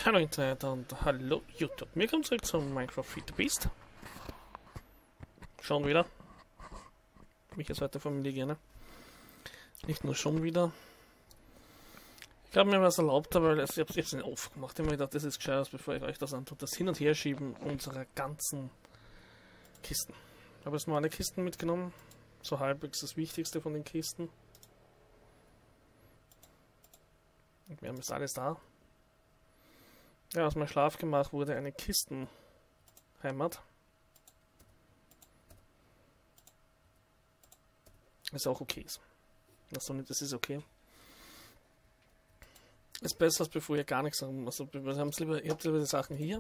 Hallo Internet und hallo YouTube. Wir kommen zurück zum Minecraft Feed the Beast. Schon wieder. Mich jetzt heute Familie gerne. Nicht nur schon wieder. Ich habe mir was erlaubt, weil ich habe es jetzt nicht oft gemacht. Ich habe mir gedacht, das ist gescheit, bevor ich euch das antue. Das Hin- und Herschieben unserer ganzen Kisten. Ich habe jetzt mal alle Kisten mitgenommen. So halbwegs das Wichtigste von den Kisten. Und wir haben jetzt alles da. Ja, aus meinem Schlafgemach wurde eine Kistenheimat. Was auch okay ist. Das ist okay. Ist besser, als bevor ihr gar nichts haben. Also, ihr habt lieber die Sachen hier.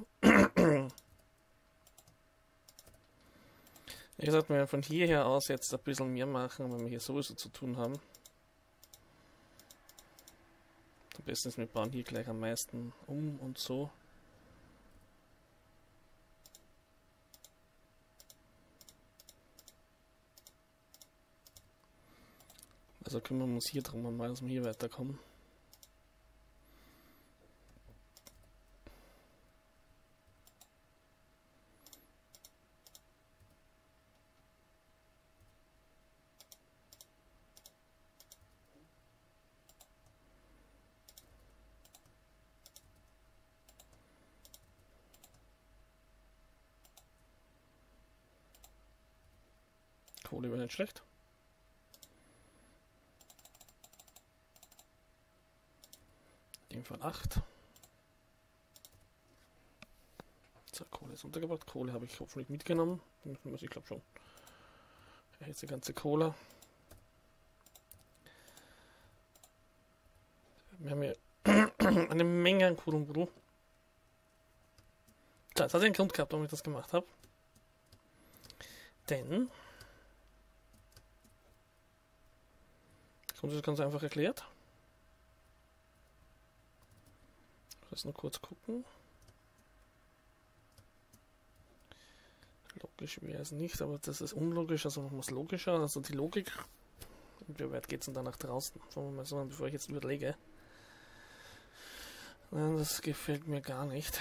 Wie gesagt, wir von hierher aus jetzt ein bisschen mehr machen, wenn wir hier sowieso zu tun haben. Am besten ist, wir bauen hier gleich am meisten um und so. Also kümmern wir uns hier drum mal, dass wir hier weiterkommen. Kohle wäre nicht schlecht. In dem Fall 8. So, Kohle ist untergebracht. Kohle habe ich hoffentlich mitgenommen. Ich glaube schon. Jetzt die ganze Kohle. Wir haben hier eine Menge an Kuddelmuddel. Das hat einen Grund gehabt, warum ich das gemacht habe. Denn das ist ganz einfach erklärt. Ich muss nur kurz gucken. Logisch wäre es nicht, aber das ist unlogisch, also man muss logischer, also die Logik. Und wie weit geht es denn da nach draußen? Sagen wir mal so, bevor ich jetzt überlege. Nein, das gefällt mir gar nicht.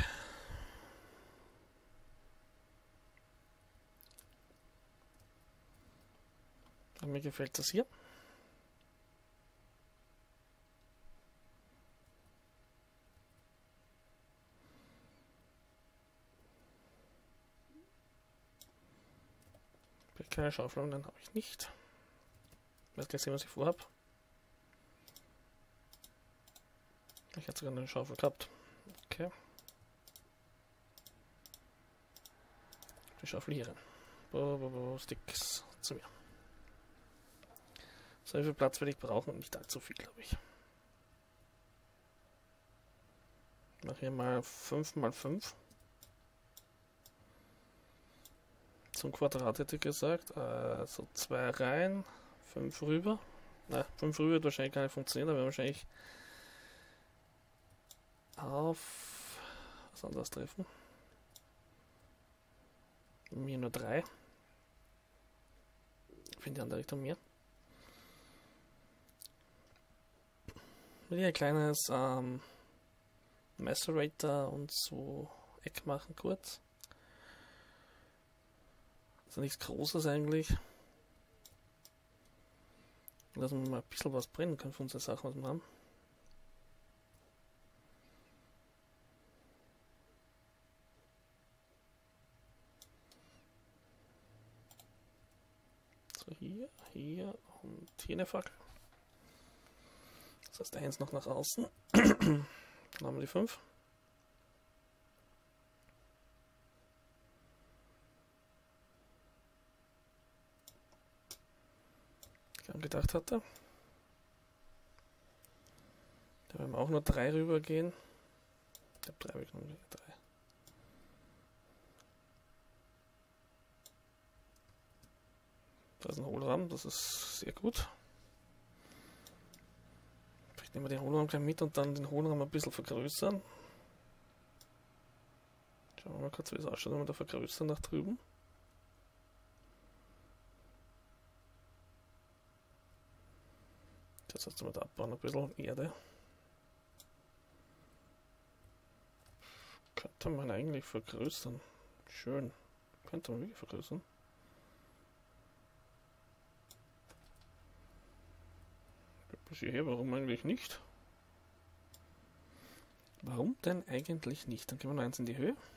Aber mir gefällt das hier. Keine Schaufel, dann habe ich nicht. Ich weiß gleich sehen, was ich vorhabe. Ich hatte sogar eine Schaufel gehabt. Okay. Die Schaufel hier rein. Sticks zu mir. So viel Platz werde ich brauchen und nicht allzu viel, glaube ich. Ich mache hier mal 5 mal 5. Zum Quadrat hätte ich gesagt. Also 2 rein, 5 rüber. 5 rüber wird wahrscheinlich gar nicht funktionieren, aber wir wahrscheinlich auf was anderes treffen. Mir nur 3. In die andere Richtung mehr. Will hier ein kleines Macerator und so Eck machen kurz. Also nichts Großes eigentlich. Lassen wir mal ein bisschen was brennen können für unsere Sachen, was wir haben. So, hier und hier eine Fackel. Das heißt, eins noch nach außen. Dann haben wir die 5. Gedacht hatte. Da werden wir auch nur 3 rüber gehen. Ich habe 3 weggenommen. 3. Da ist ein Hohlraum, das ist sehr gut. Vielleicht nehmen wir den Hohlraum gleich mit und dann den Hohlraum ein bisschen vergrößern. Schauen wir mal kurz, wie es ausschaut, wenn wir da vergrößern nach drüben. Das heißt, wir da abbauen ein bisschen Erde. Könnte man eigentlich vergrößern. Schön. Könnte man wirklich vergrößern. Bis hierher, warum eigentlich nicht? Warum denn eigentlich nicht? Dann gehen wir noch eins in die Höhe.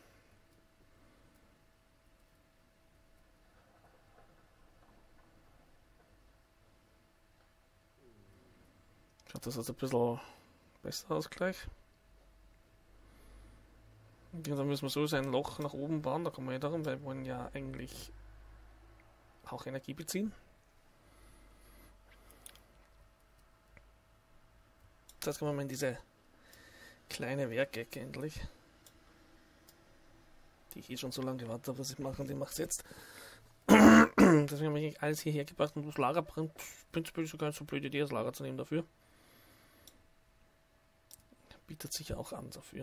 Schaut das jetzt ein bisschen besser aus gleich. Und dann müssen wir so ein Loch nach oben bauen, da kommen wir ja darum, weil wir wollen ja eigentlich auch Energie beziehen. Das kommen wir mal in diese kleine Werkecke endlich. Die ich schon so lange gewartet habe, was ich mache, und die mache ich jetzt. Deswegen habe ich alles hierher gebracht und das Lager brennt. Prinzipiell sogar eine so blöde Idee, das Lager zu nehmen dafür. Bietet sich ja auch an dafür.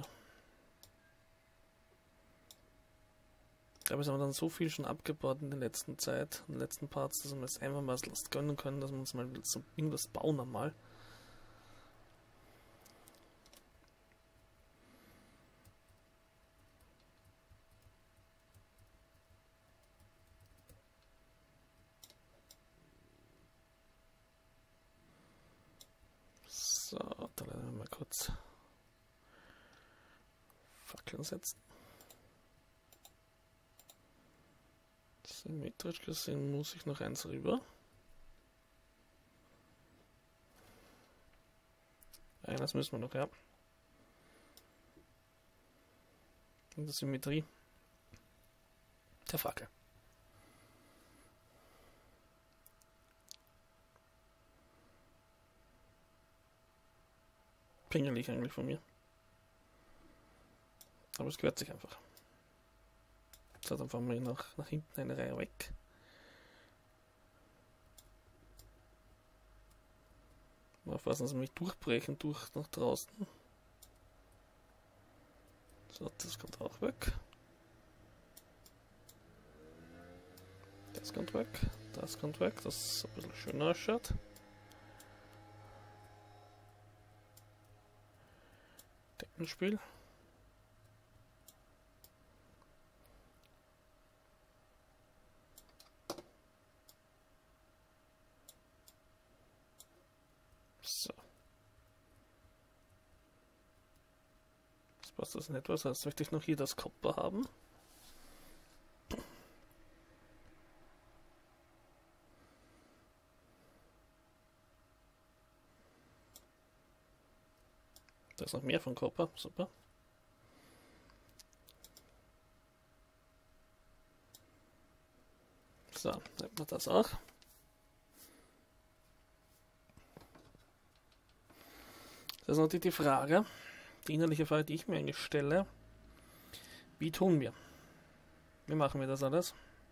Ich glaube, es haben wir dann so viel schon abgebaut in der letzten Zeit, in den letzten Parts, dass wir jetzt einfach mal was gönnen können, dass wir uns mal so irgendwas bauen einmal. So, dann werden wir mal kurz Fackeln setzen. Symmetrisch gesehen muss ich noch eins rüber. Eines müssen wir noch, ja. In der Symmetrie der Fackel. Pingelig eigentlich von mir. Aber es gehört sich einfach. So, dann fahren wir nach hinten eine Reihe weg. Mal aufpassen, dass wir nicht durchbrechen nach draußen. So, das kommt auch weg. Das kommt weg. Das kommt weg, dass es ein bisschen schöner ausschaut. Deckenspiel. So. Jetzt passt das nicht was. Jetzt möchte ich noch hier das Copper haben. Da ist noch mehr von Copper. Super. So, nehmen wir das auch. Das ist natürlich die Frage, die innerliche Frage, die ich mir eigentlich stelle. Wie tun wir? Wie machen wir das alles?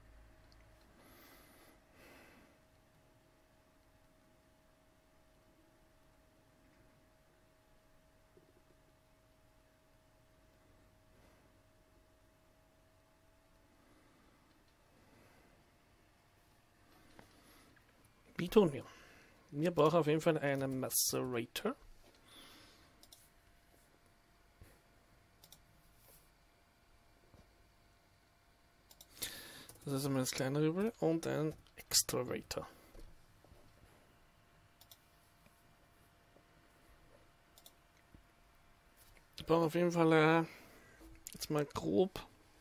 Wie tun wir? Wir brauchen auf jeden Fall einen Macerator. Das ist einmal das kleine Übel und ein Extravator. Ich brauche auf jeden Fall jetzt mal grob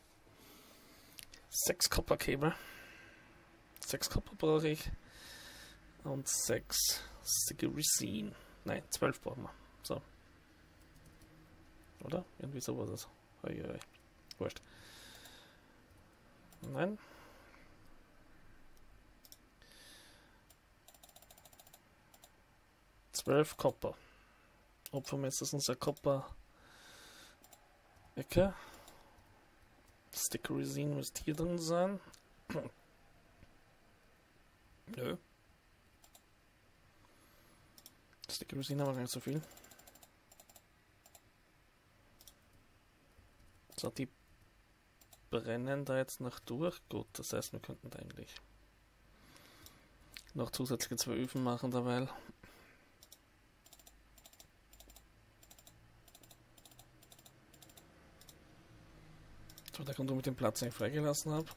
6 Copper-Cable. 6 Copper brauche ich und 6 Sticky Resin. Nein, 12 brauchen wir. So. Oder? Irgendwie so war das. Wurscht. Nein. Zwölf Copper. Opfern wir jetzt das unser Copper-Ecke. Sticky Resin müsste hier drin sein. Nö. Sticky Resin haben wir gar nicht so viel. So, die brennen da jetzt noch durch. Gut, das heißt, wir könnten da eigentlich noch zusätzliche 2 Öfen machen derweil. Das war der Grund, warum ich den Platz eigentlich freigelassen habe.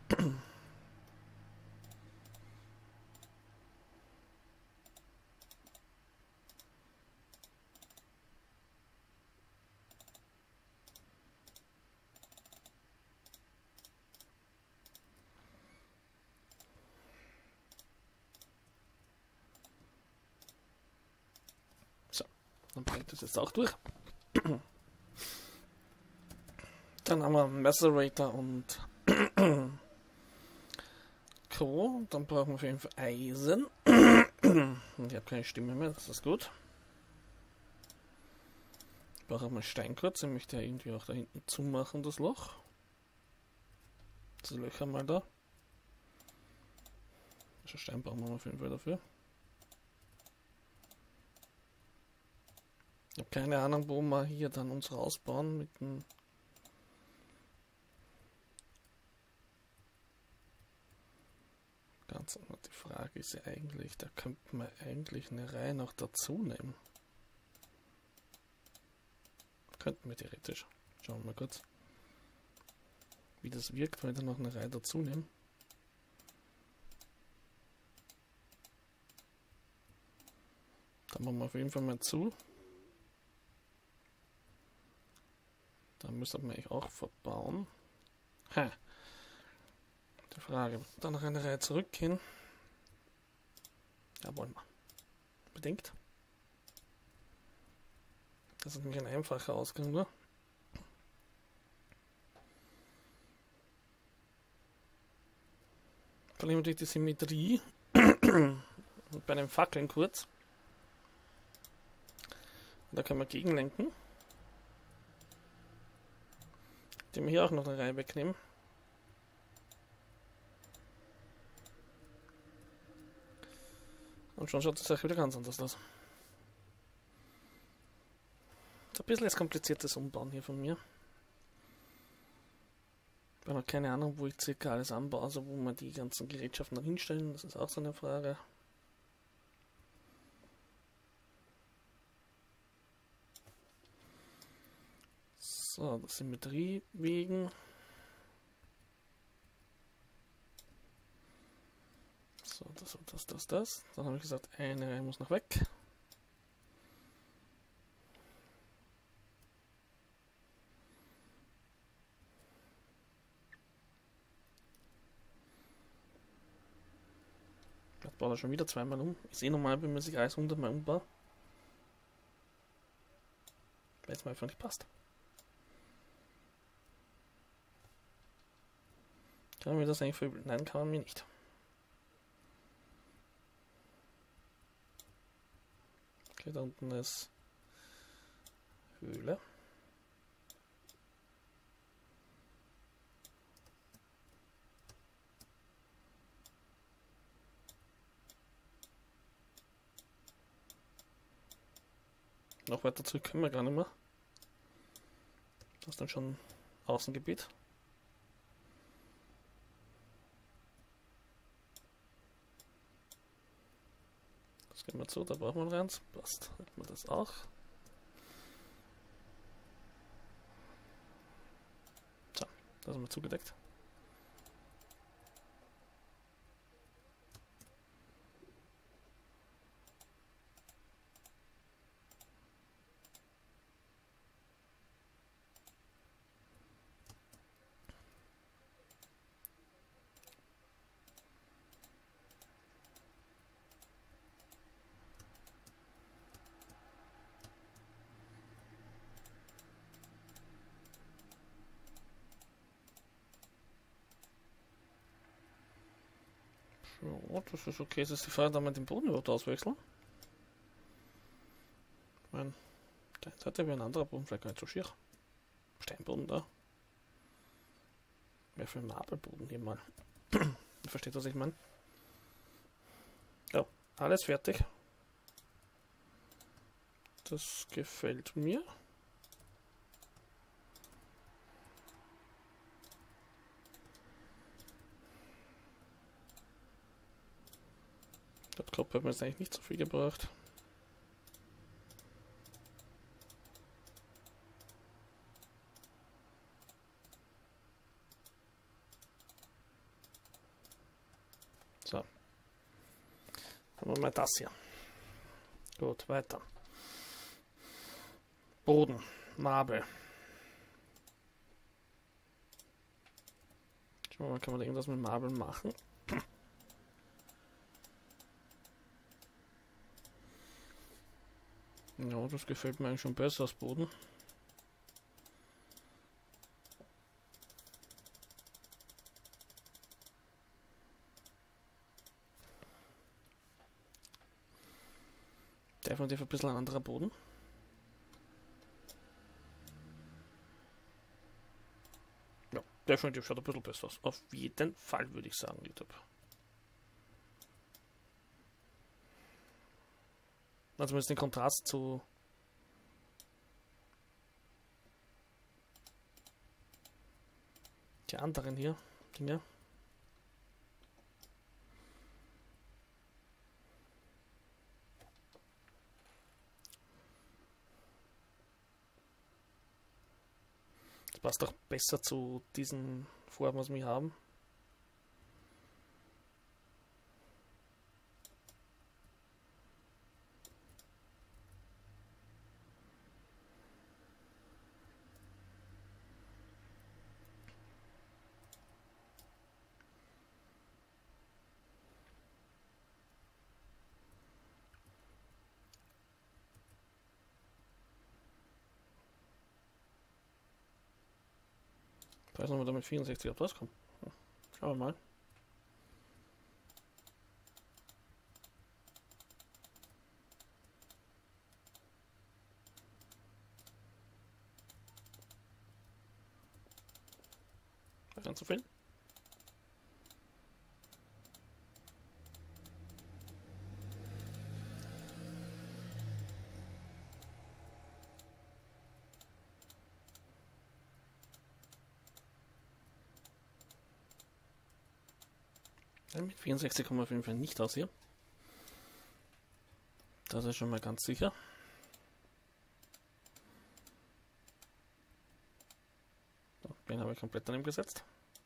So, dann bringt das jetzt auch durch. Dann haben wir Macerator und Co. Dann brauchen wir auf jeden Fall Eisen. Ich habe keine Stimme mehr, das ist gut. Ich brauche auch mal Steinkurz, ich möchte ja irgendwie auch da hinten zumachen, das Loch. Das Löcher mal da. Also Stein brauchen wir auf jeden Fall dafür. Ich habe keine Ahnung, wo wir hier dann uns rausbauen mit dem. Ganz die Frage ist ja eigentlich, da könnte man eigentlich eine Reihe noch dazu nehmen. Könnten wir theoretisch. Schauen wir mal kurz, wie das wirkt, wenn wir noch eine Reihe dazu nehmen. Da machen wir auf jeden Fall mal zu. Da müssen wir eigentlich auch verbauen. Ha. Die Frage, dann noch eine Reihe zurückgehen. Ja, wollen wir. Bedingt. Das ist nämlich ein einfacher Ausgang nur. Vor allem durch die Symmetrie. Und bei den Fackeln kurz. Da können wir gegenlenken. Indem wir hier auch noch eine Reihe wegnehmen. Und schon schaut die Sache wieder ganz anders aus. Das ist ein bisschen das kompliziertes Umbauen hier von mir. Ich habe noch keine Ahnung, wo ich circa alles anbaue, also wo wir die ganzen Gerätschaften dann hinstellen, das ist auch so eine Frage. So, das Symmetrie wegen. So, das. Dann habe ich gesagt, eine Reihe muss noch weg. Das baut er schon wieder zweimal um. Ich sehe normal, wenn man sich alles 100-mal umbaut. Weil es mir einfach nicht passt. Kann man mir das eigentlich verübeln? Nein, kann man mir nicht. Okay, da unten ist Höhle. Noch weiter zurück können wir gar nicht mehr. Das ist dann schon Außengebiet. Das gehen wir zu, da brauchen wir noch eins. Passt, hätten wir das auch. So, das haben wir zugedeckt. So, das ist okay. Es ist die Frage, ob wir den Boden überhaupt auswechseln. Ich meine, da Seite wäre ein anderer Boden vielleicht gar nicht so schier. Steinboden da. Wäre für einen Marmelboden hier mal. Ihr versteht, was ich meine? Ja, alles fertig. Das gefällt mir. Das Kopf hat mir jetzt eigentlich nicht so viel gebracht. Haben wir mal das hier. Gut, weiter. Boden, Marble. Schauen wir mal, kann man da irgendwas mit Marble machen? Ja, das gefällt mir eigentlich schon besser als Boden. Definitiv ein bisschen ein anderer Boden. Ja, definitiv schaut ein bisschen besser aus. Auf jeden Fall würde ich sagen, YouTube. Also zumindest den Kontrast zu die anderen hier Dinge. Das passt auch besser zu diesen Farben, was wir haben. Ich weiß nicht, ob wir da mit 64 auf rauskommen. Schauen wir mal. Ganz zu viel. Ja, mit 64 kommen wir auf jeden Fall nicht aus hier. Das ist schon mal ganz sicher. So, den habe ich komplett daneben gesetzt.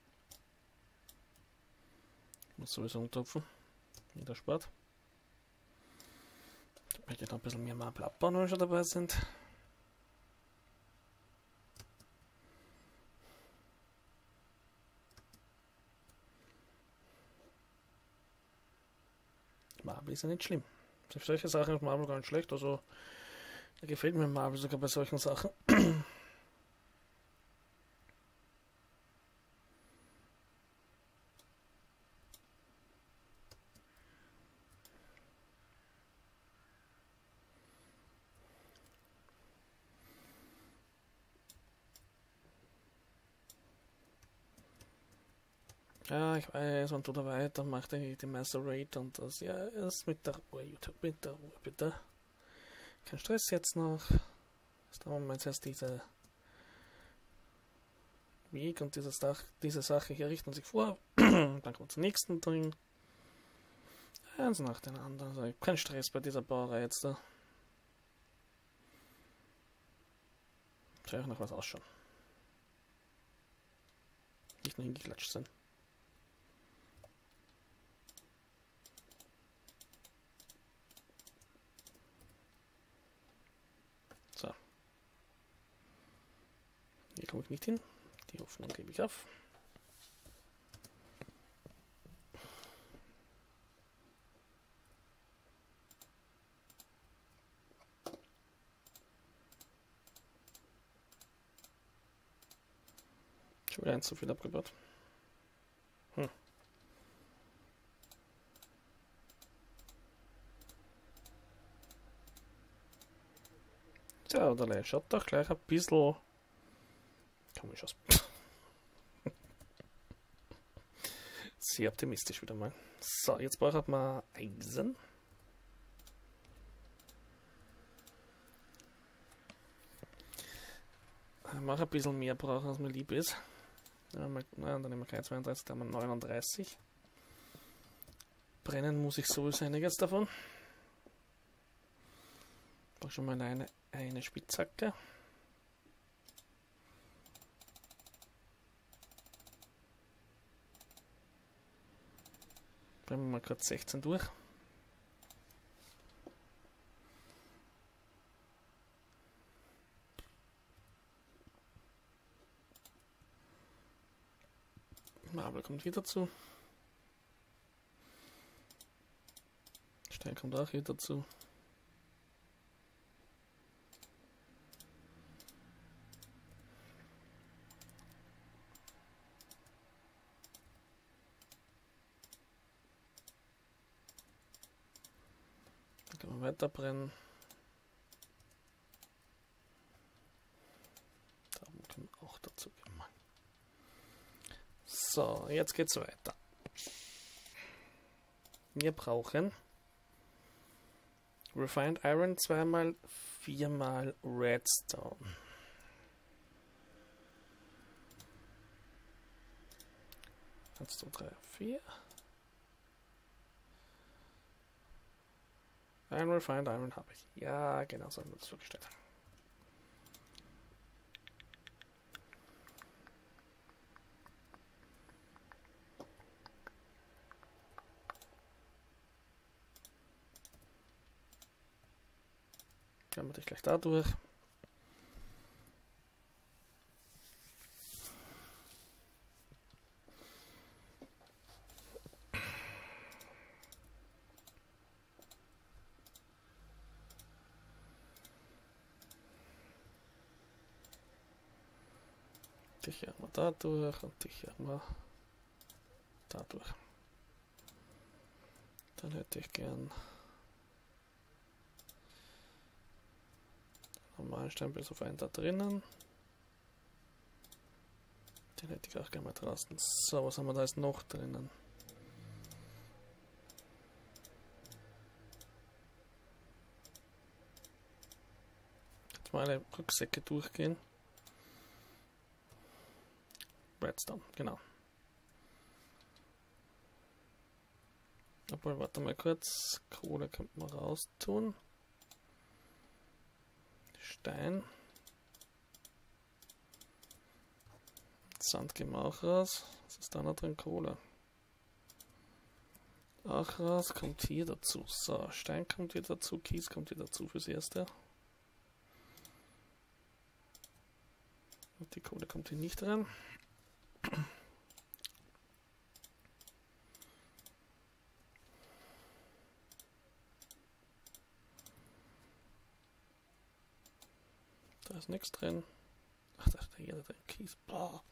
Muss sowieso umtopfen. Wieder spart. Da möchte ich noch ein bisschen mehr Marble abbauen, wenn wir schon dabei sind. Marble ist ja nicht schlimm. Für solche Sachen ist Marble gar nicht schlecht. Also, da gefällt mir Marble sogar bei solchen Sachen. Ja, ich weiß, und oder weiter macht er die Master Rate und das. Ja, ist mit der Ruhe, YouTube, mit der Ruhe, bitte. Kein Stress jetzt noch. Jetzt haben wir jetzt erst diese Weg und diese Sache hier richten sich vor. Dann kommt zum nächsten drin. Eins nach dem anderen. Also kein Stress bei dieser Bauerei jetzt da. Soll auch noch was ausschauen. Nicht nur hingeklatscht sein. So. Hier komme ich nicht hin. Die Hoffnung gebe ich auf. Schon wieder eins zu viel abgebaut. Ja, der schaut doch gleich ein bisschen komisch aus. Sehr optimistisch wieder mal. So, jetzt braucht man Eisen. Ich mache ein bisschen mehr brauchen, als mir lieb ist. Ja, dann nehmen wir kein 32, dann haben wir 39. Brennen muss ich sowieso einiges davon. Ich brauche schon mal eine Spitzhacke. Brennen wir mal kurz 16 durch. Marble kommt hier dazu. Stein kommt auch hier dazu. Dann können wir weiter brennen. Da können wir auch dazu geben. So, jetzt geht's weiter. Wir brauchen Refined Iron 2x 4x Redstone. Eins, zwei, drei, vier. Ein Refined Iron habe ich. Ja, genau so haben wir das vorgestellt. Dann mache ich gleich da durch. Dich hier mal da durch und dich hier mal da durch. Dann hätte ich gern normalen Stempel auf einen da drinnen. Den hätte ich auch gerne mal draußen. So, was haben wir da jetzt noch drinnen? Jetzt mal alle Rucksäcke durchgehen. Redstone, genau. Obwohl, warte mal kurz. Kohle könnte man raus tun. Stein. Sand gehen wir auch raus. Was ist da noch drin? Kohle. Auch raus. Kommt hier dazu. So, Stein kommt hier dazu. Kies kommt hier dazu fürs Erste. Und die Kohle kommt hier nicht rein. Da ist nichts drin. Ach, da ist hier drin. Kies. Boah.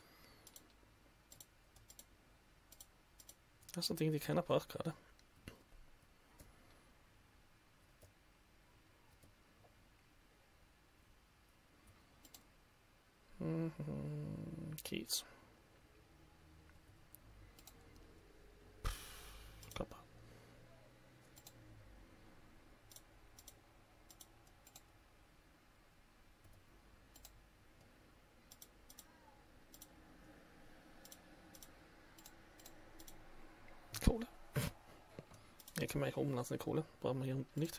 Das sind Dinge, die keiner braucht gerade. Kies. Kopper. Kohle. Hier können wir eigentlich oben lassen, die Kohle. Brauchen wir hier unten nicht.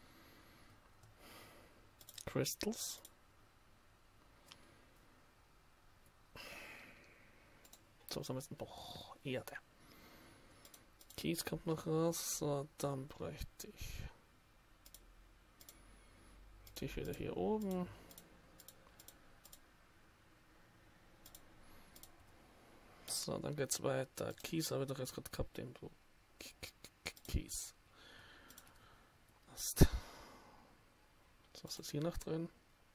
Crystals. So, was haben wir jetzt? Boah, Erde. Kies kommt noch raus. So, dann bräuchte ich dich wieder hier oben. So, dann geht's weiter. Kies habe ich doch jetzt gerade gehabt, irgendwo. Kies. So, was ist hier noch drin?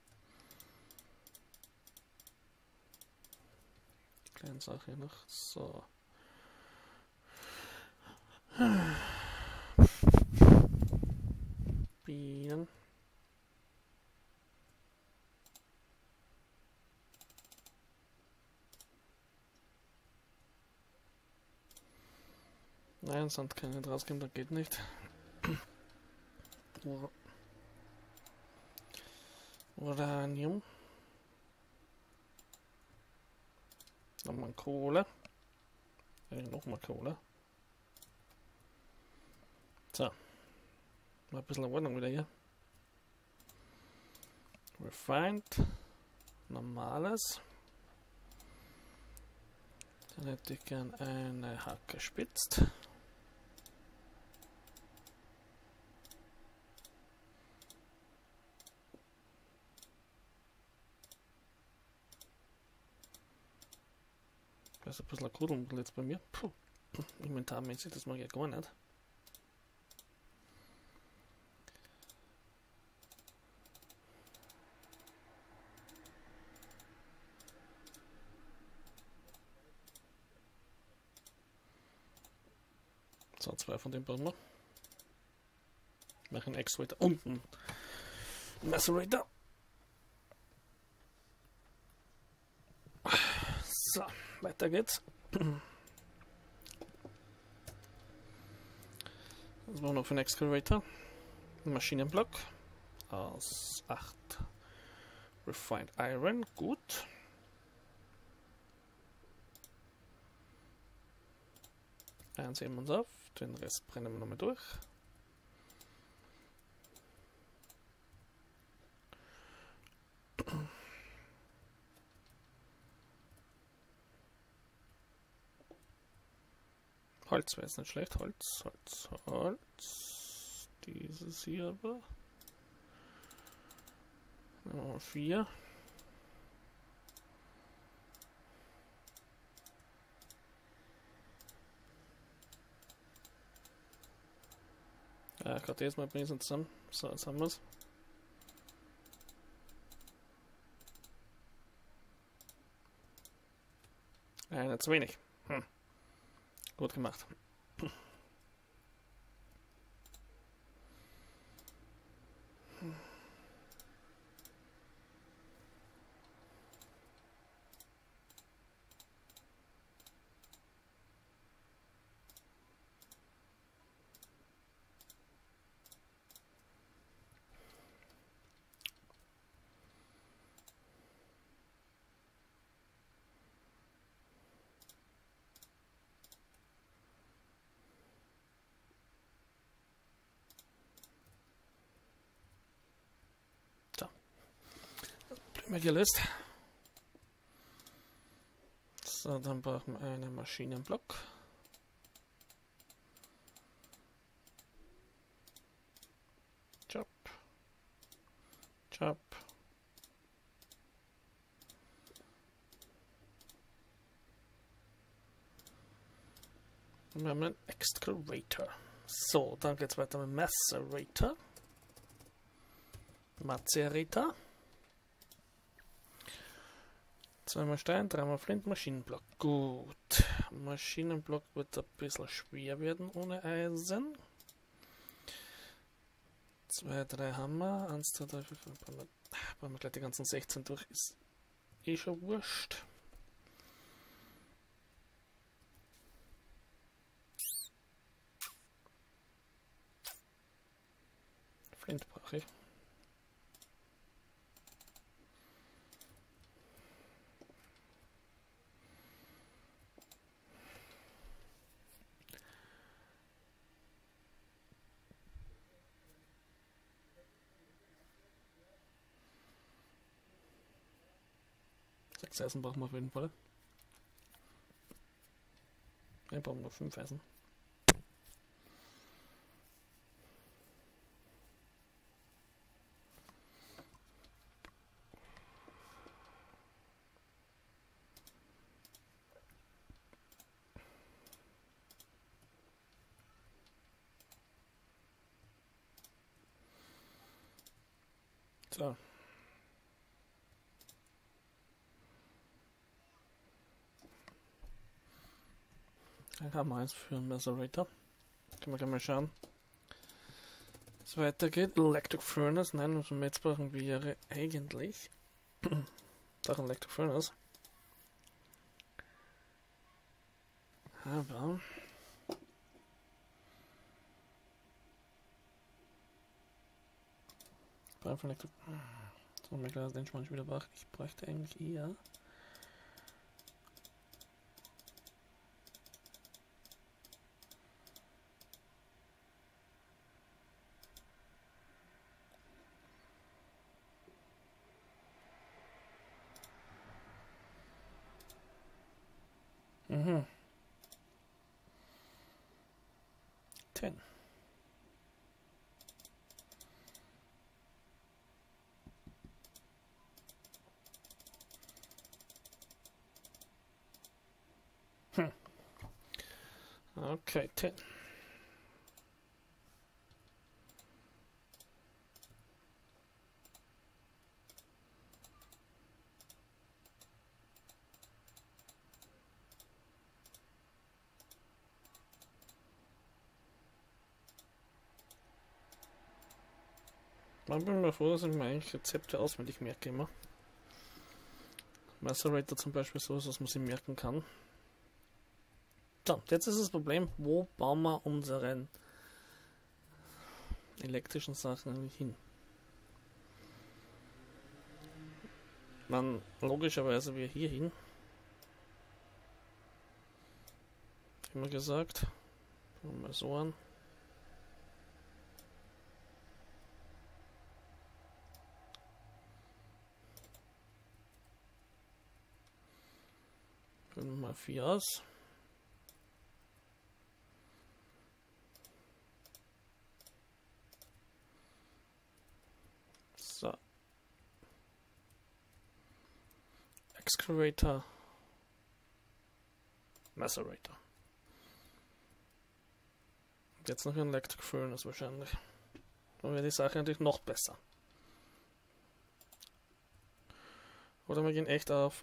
Die kleine Sache hier noch. So. Bienen. Nein, Sand kann nicht rausgehen, das geht nicht. Uranium. Nochmal Kohle. Nochmal Kohle. So. Mal ein bisschen Ordnung wieder hier. Refined. Normales. Dann hätte ich gern eine Hacke spitzt. Das ist ein bisschen ein Krudelmuddel jetzt bei mir. Puh. Inventarmäßig, das mag ich ja gar nicht. So, 2 von dem bauen wir. Machen einen Excavator und einen Macerator. So, weiter geht's. Was brauchen wir noch für einen Excavator? Ein Maschinenblock aus 8 Refined Iron, gut. Eins heben wir uns auf, den Rest brennen wir nochmal durch. Holz wäre jetzt nicht schlecht. Holz, Holz, Holz. Dieses hier aber. 4. Ja, gerade jetzt mal bringen wir zusammen. So, jetzt haben wir es. Einer zu wenig. Gut gemacht. Mal gelöst. So, dann brauchen wir einen Maschinenblock. Chop. Chop. Und wir haben einen Excavator. So, dann geht es weiter mit Macerator. Macerator. 2 Stein, 3 Flint, Maschinenblock. Gut. Maschinenblock wird ein bisschen schwer werden ohne Eisen. 2, 3 Hammer. 1, 2, 3, 4, 5. Bauen wir gleich die ganzen 16 durch. Ist eh schon wurscht. Flint brauche ich. Eisen brauchen wir auf jeden Fall. Wir brauchen noch 5 Eisen. So. Dann haben wir eins für einen Macerator. Können wir gleich mal schauen, wie es weitergeht. Electric Furnace. Nein, was wir jetzt brauchen wäre eigentlich doch ein Electric Furnace. Aber so, mir klar, den Schwanz wieder wach. Ich bräuchte eigentlich eher Mhm. 10. Okay, 10. Man bin mir froh, dass ich mir eigentlich Rezepte auswendig merke immer. Macerator zum Beispiel so ist, dass man sie merken kann. So, jetzt ist das Problem, wo bauen wir unseren elektrischen Sachen eigentlich hin? Man logischerweise wir hier hin. Immer gesagt. Mal so an. Mal 4 aus. So. Excavator. Macerator. Und jetzt noch ein Electric Furnace wahrscheinlich. Dann wäre die Sache natürlich noch besser. Oder wir gehen echt auf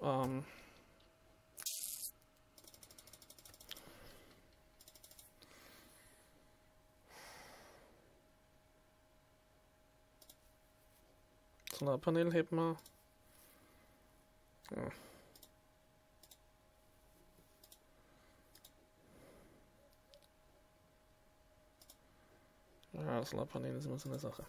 Solarpanel hätten wir. Ja. Ja, Solarpanel ist immer so eine Sache.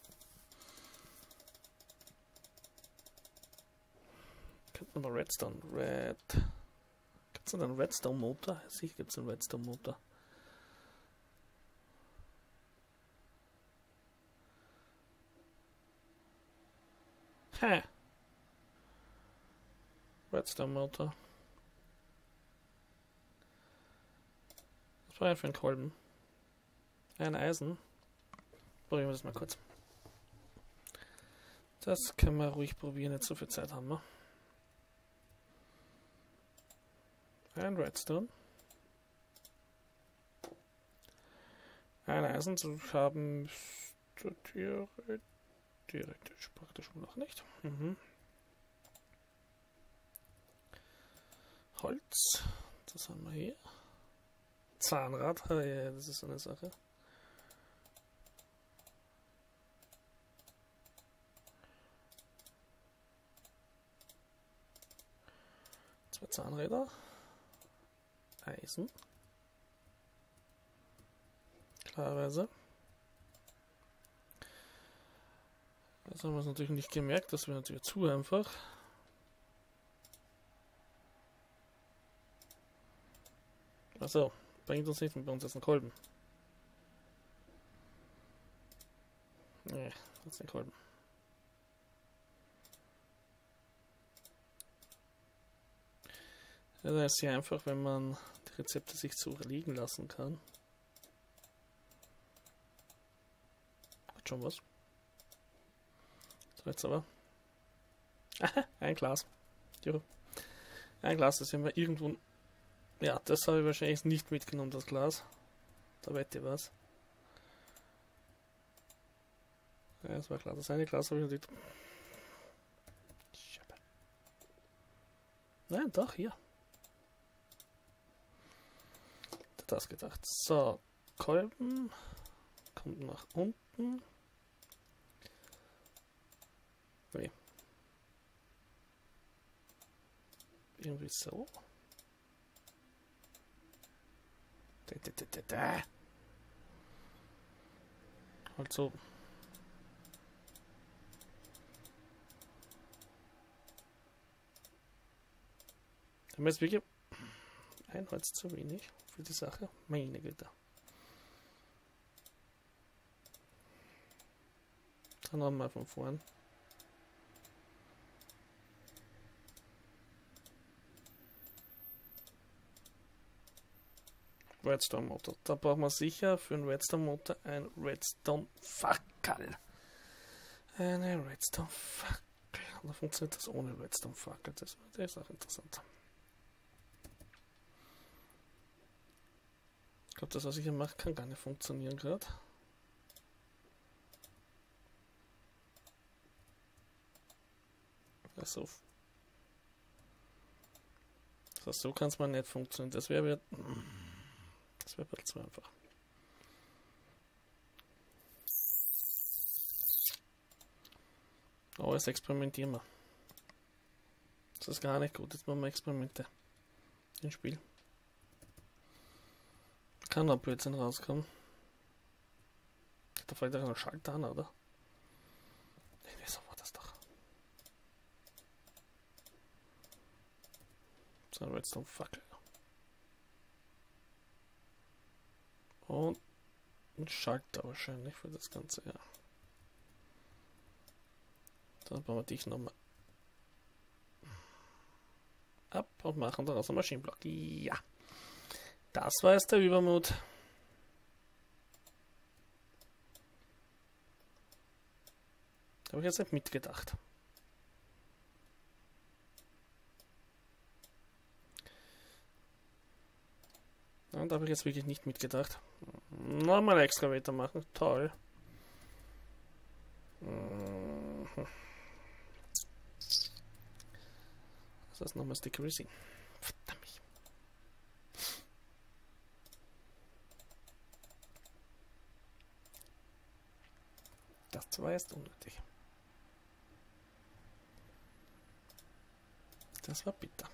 Könnten wir Redstone. Gibt es einen Redstone Motor? Sicher gibt es einen Redstone Motor. Hä? Redstone Motor. Was war denn für ein Kolben? Ein Eisen. Probieren wir das mal kurz. Das können wir ruhig probieren, nicht so viel Zeit haben wir. Ein Redstone. Ein Eisen zu haben theoretisch praktisch noch nicht. Holz. Das haben wir hier. Zahnrad. Ja, das ist so eine Sache. Zwei Zahnräder. Eisen. Klarerweise. Jetzt haben wir es natürlich nicht gemerkt, das wäre natürlich zu einfach. Achso, bringt uns nicht bei uns jetzt einen Kolben. Nee, das ist ein Kolben. Ja, das ist sehr einfach, wenn man die Rezepte sich so liegen lassen kann. Hat schon was. So, jetzt aber. Aha, ein Glas. Juhu. Ein Glas, das haben wir irgendwo. Ja, das habe ich wahrscheinlich nicht mitgenommen, das Glas. Da wette ich was. Ja, das war klar. Das eine Glas habe ich natürlich. Nein, doch, hier. Das gedacht. So, Kolben kommt nach unten. Nee. Irgendwie so. Halt so. Haben wir jetzt wirklich ein Holz zu wenig für die Sache? Meine Güte. Dann haben wir von vorn. Redstone Motor. Da brauchen wir sicher für einen Redstone Motor ein Redstone Fackel. Eine Redstone Fackel. Oder funktioniert das ohne Redstone Fackel? Das ist auch interessant. glaube, das, was ich hier mache, kann gar nicht funktionieren gerade. Also, so kann es mal nicht funktionieren. Das wäre ein bisschen zu einfach. Aber jetzt experimentieren wir. Das ist gar nicht gut. Jetzt machen wir Experimente im Spiel. Kann noch Blödsinn rauskommen. Da fällt ja ein Schalter an, oder? Nee, so war das doch. So, Redstone Fackel. Und ein Schalter wahrscheinlich für das Ganze, ja. Dann bauen wir dich nochmal ab und machen daraus einen Maschinenblock. Ja, das war jetzt der Übermut. Da habe ich jetzt nicht mitgedacht. Und da habe ich jetzt wirklich nicht mitgedacht. Nochmal Excavator machen, toll. Das ist nochmal Stick Resin. Verdammt. Das war jetzt unnötig. Das war bitter.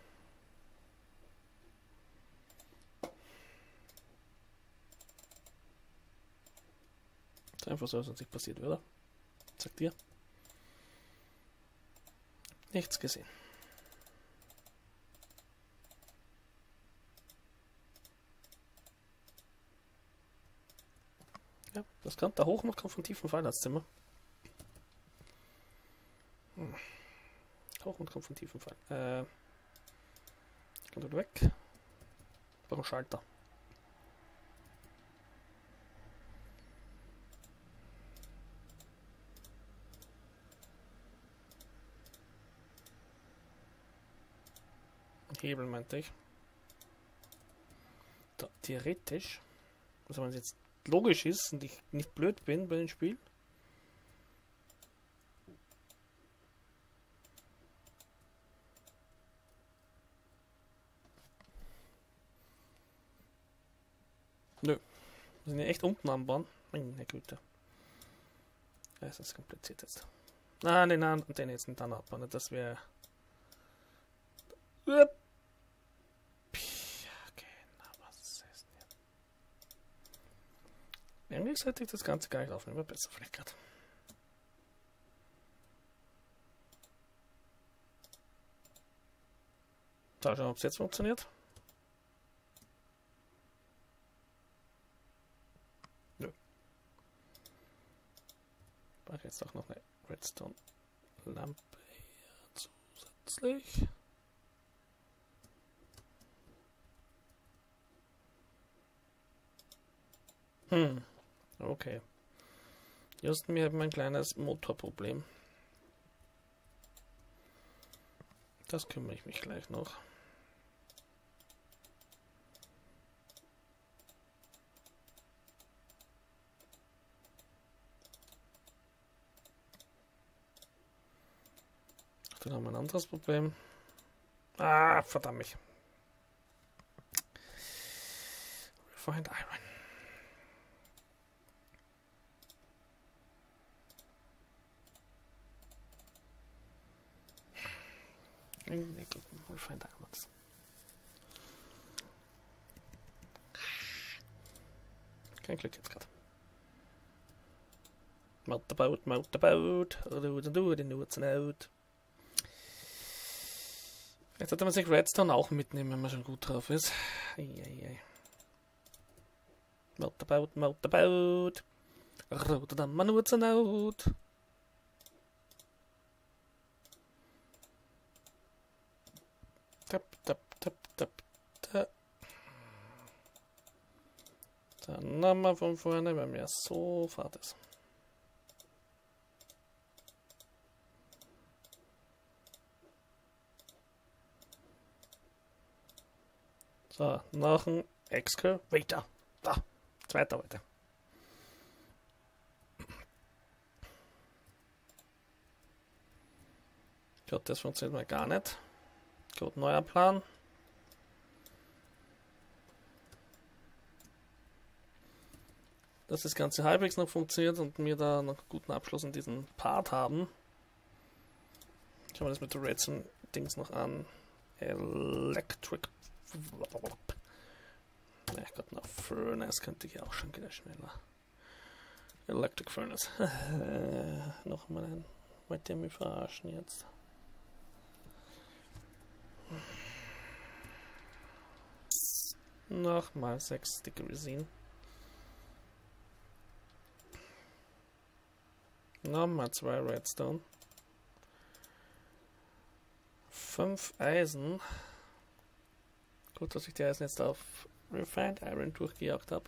Das ist einfach so, was nicht passiert, oder? Sagt ihr? Nichts gesehen. Ja, das kommt da hoch noch kommt vom tiefen Fall das Zimmer. Hoch und kommt vom tiefen Fall. Kommt dort weg. Warum Schalter? Hebel meinte ich. Da, theoretisch, also wenn es jetzt logisch ist und ich nicht blöd bin bei dem Spiel, nö, wir sind ja echt unten am Bahn. Meine Güte. Das ist kompliziert jetzt. Nein, den jetzt nicht anabbauen, das wäre. Ja, genau, was ist das denn? Irgendwie sollte ich das Ganze gar nicht aufnehmen, aber besser vielleicht gerade. Schauen wir, ob es jetzt funktioniert. Nö. Ich mache jetzt auch noch eine Redstone-Lampe hier zusätzlich. Okay. Just wir haben ein kleines Motorproblem. Das kümmere ich mich gleich noch. Dann haben wir ein anderes Problem. Ah, verdammt mich. Refined Iron. Nee, gut, Refined Diamonds. Kein Glück jetzt gerade. Motorboot, do den out. Jetzt sollte man sich Redstone auch mitnehmen, wenn man schon gut drauf ist. Motorboot. Rote dann man out. Tap. Dann nochmal von vorne, wenn mir so fad ist. So, noch ein Excavator. Da, zweiter heute. Gut, das funktioniert mal gar nicht. Gut, neuer Plan. Dass das Ganze halbwegs noch funktioniert und wir da noch einen guten Abschluss in diesem Part haben. Schauen wir das mit der Redstone-Dings noch an. Electric. Ich glaube, noch Furnace könnte ich auch schon wieder schneller. Electric Furnace. Nochmal ein. Wollt ihr mich verarschen jetzt? Nochmal 6 Stick Resin. Nochmal 2 Redstone. 5 Eisen. Gut, dass ich die Eisen jetzt auf Refined Iron durchgejagt habe.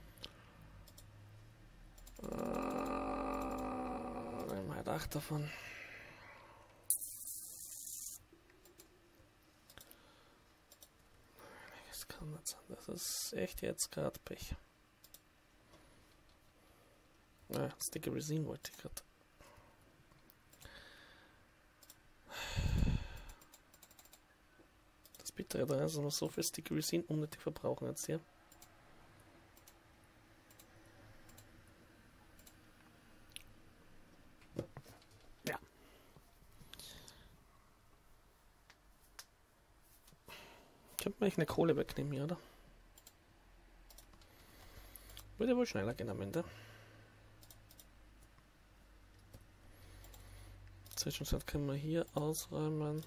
Nehmen wir halt 8 davon. Das kann nicht sein. Das ist echt jetzt gerade Pech. Das dicke Resin wollte ich gerade. Das Bittere daran ist, dass wir so viel Stick Resin unnötig verbrauchen jetzt hier. Ja. Könnte man eigentlich eine Kohle wegnehmen hier, oder? Würde wohl schneller gehen am Ende. Zwischenzeit können wir hier ausräumen.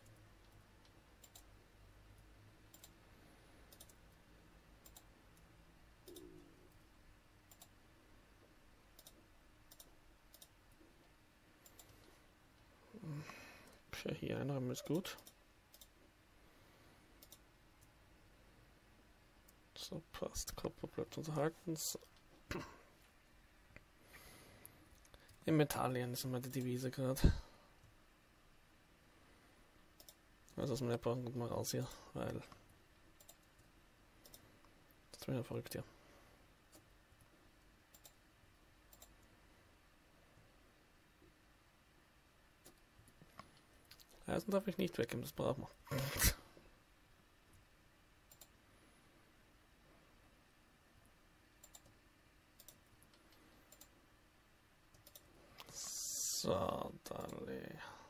Ja, hier einräumen ist gut. So, passt. Kopf bleibt uns erhalten. So. Im Metallien ist immer die Devise gerade. Also aus dem Map brauchen wir mal raus hier, weil das wäre ja verrückt hier. Eisen darf ich nicht weggeben, das brauchen wir. So, Dali.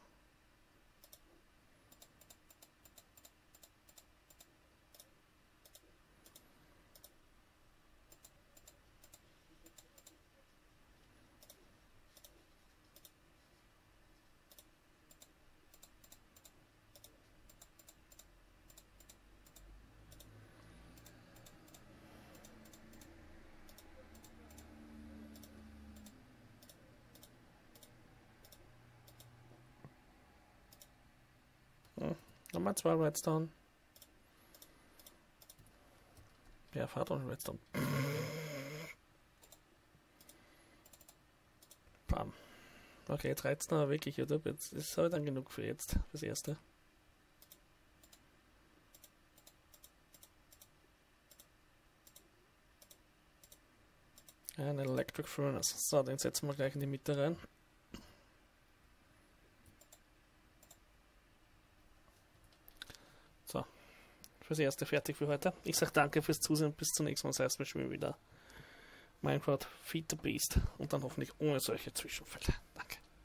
Nochmal 2 Redstone. Ja, fahrt und Redstone. Bam. Okay, jetzt reizt er wirklich, oder? Jetzt ist halt dann genug für jetzt, fürs Erste. Ein Electric Furnace. So, den setzen wir gleich in die Mitte rein. So, fürs Erste fertig für heute. Ich sage danke fürs Zusehen. Bis zum nächsten Mal. Das heißt, wir spielen wieder Minecraft Feed the Beast und dann hoffentlich ohne solche Zwischenfälle. Danke.